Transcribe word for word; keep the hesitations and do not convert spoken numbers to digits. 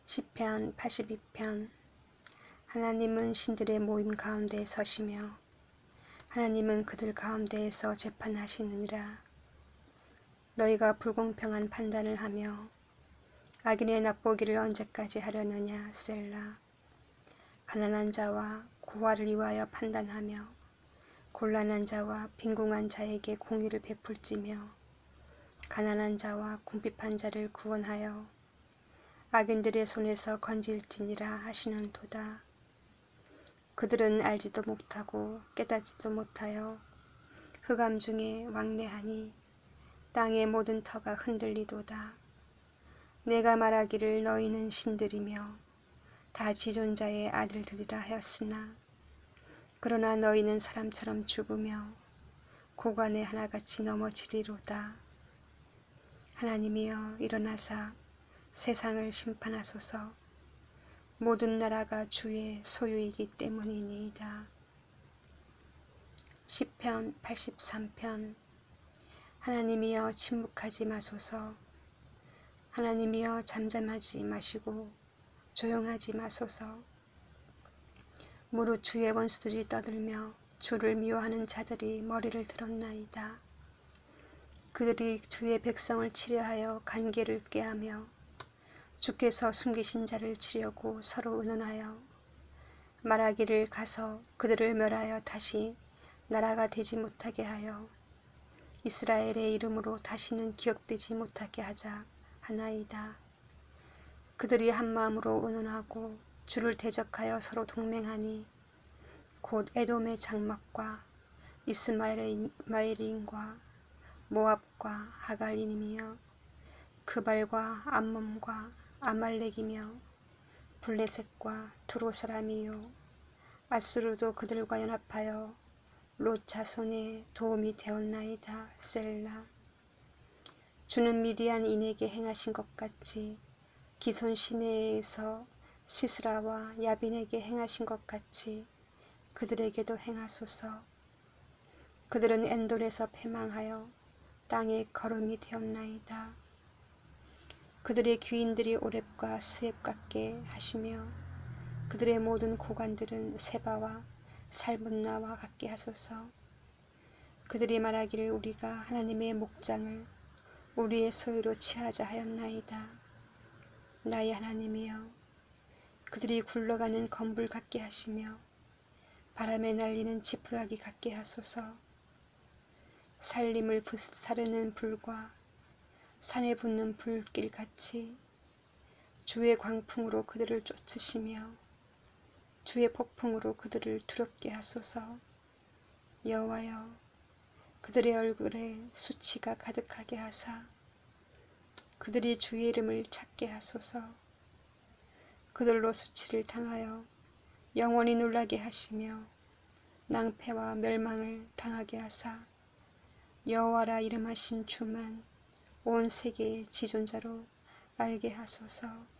시편 팔십이 편. 하나님은 신들의 모임 가운데 서시며 하나님은 그들 가운데에서 재판하시느니라. 너희가 불공평한 판단을 하며 악인의 납보기를 언제까지 하려느냐. 셀라. 가난한 자와 고아를 위하여 판단하며 곤란한 자와 빈궁한 자에게 공의를 베풀지며 가난한 자와 궁핍한 자를 구원하여 악인들의 손에서 건질지니라 하시는도다. 그들은 알지도 못하고 깨닫지도 못하여 흑암 중에 왕래하니 땅의 모든 터가 흔들리도다. 내가 말하기를 너희는 신들이며 다 지존자의 아들들이라 하였으나 그러나 너희는 사람처럼 죽으며 고관에 하나같이 넘어지리로다. 하나님이여 일어나사 세상을 심판하소서. 모든 나라가 주의 소유이기 때문이니이다. 시편 팔십삼 편. 하나님이여 침묵하지 마소서. 하나님이여 잠잠하지 마시고 조용하지 마소서. 무릇 주의 원수들이 떠들며 주를 미워하는 자들이 머리를 들었나이다. 그들이 주의 백성을 치려하여 간계를 꾀하며 주께서 숨기신 자를 치려고 서로 의논하여 말하기를 가서 그들을 멸하여 다시 나라가 되지 못하게 하여 이스라엘의 이름으로 다시는 기억되지 못하게 하자 하나이다. 그들이 한마음으로 의논하고 주를 대적하여 서로 동맹하니 곧 에돔의 장막과 이스마엘인과 모압과 하갈림이며 그발과 암몬과 아말렉이며 블레셋과 두로 사람이요 아수르도 그들과 연합하여 롯 자손의 도움이 되었나이다. 셀라. 주는 미디안 인에게 행하신 것 같이 기손 시내에서 시스라와 야빈에게 행하신 것 같이 그들에게도 행하소서. 그들은 엔돌에서 패망하여 땅의 거름이 되었나이다. 그들의 귀인들이 오렙과 스앱 같게 하시며 그들의 모든 고관들은 세바와 살문나와 같게 하소서. 그들이 말하기를 우리가 하나님의 목장을 우리의 소유로 취하자 하였나이다. 나의 하나님이여 그들이 굴러가는 건불 같게 하시며 바람에 날리는 지푸라기 같게 하소서. 살림을 불사르는 불과 산에 붙는 불길같이 주의 광풍으로 그들을 쫓으시며 주의 폭풍으로 그들을 두렵게 하소서. 여호와여 그들의 얼굴에 수치가 가득하게 하사 그들이 주의 이름을 찾게 하소서. 그들로 수치를 당하여 영원히 놀라게 하시며 낭패와 멸망을 당하게 하사 여호와라 이름하신 주만 온 세계의 지존자로 알게 하소서.